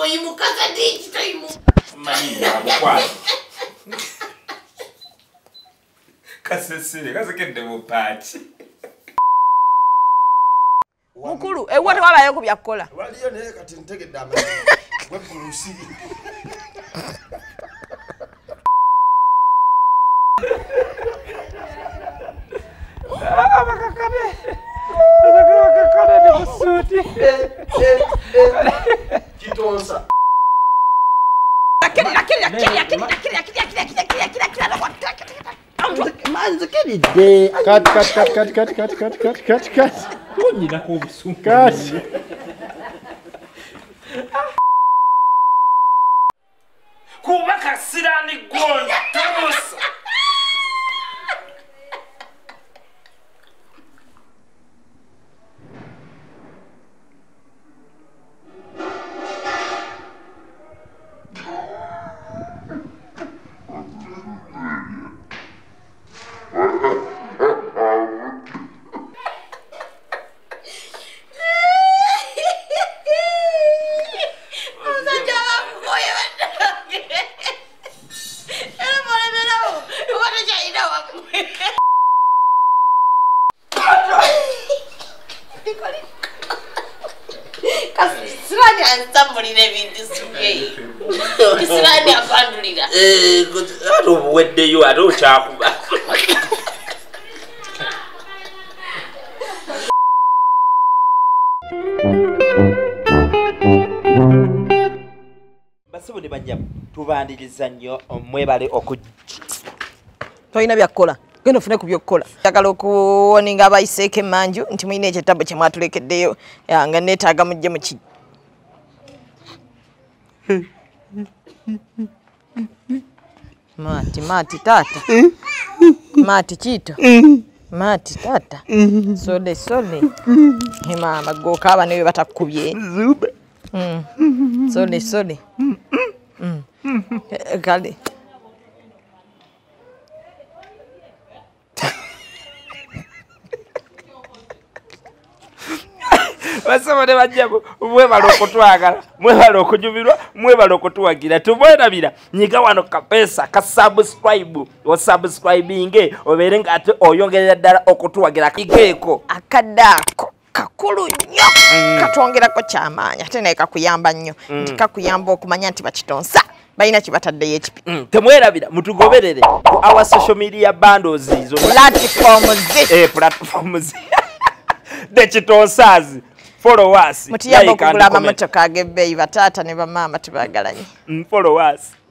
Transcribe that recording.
Oyimu kasa diji taimu. Mani abukwa. Kasesire kasekende mu patch. Mukulu ewote wabayo ku byakola. Waliyo ne kati ntegedde amazi. Gwe kulusi. Abakakane ni musuti. Kitonsa. Manzo kedide. Cut. Kunyina ko busungu. Cut. Kubaka sirani gonda tamusa. Sirani ansambulira ebintu suge. Sirani akandulira. Ate obuweddeyo ate okyakuba. Basibu ne bajjamu tubandiriza nnyo mwebale Toyina byakola. Genda ofune ku byokola. Njagala okuwoninga abayiseeko emmanju nti muyina ekitabo kye mwatulekeddeyo nga neetaaga mujje mu ki. Mati tata. Mati chito. Mati tata. Sole. Mama gokaaba ne batakubye. Zube. Sole. Kale. Basabone bajjamu mwebale okutwagala mwebale okujumirwa mwebale okutuwagira tubwerabira nyiga wano kapesa ka subscribe o subscribing obere nga ate oyongerera ddala okutuwagira kigeeko Akadako kakulu nnyo katwongerako kyamaanyi ate naye kakuyamba nnyo nti kakuyamba okumanya nti bakitonsa balina kibataddeyo ekipi. Temwerabira mutugoberere ku our social media bundles izo platforms de kitonsazi. Follow us. Mutiyamba okugula amamotoka ag'ebbeeyi bataata ne bamaama tubagalanye. Follow us.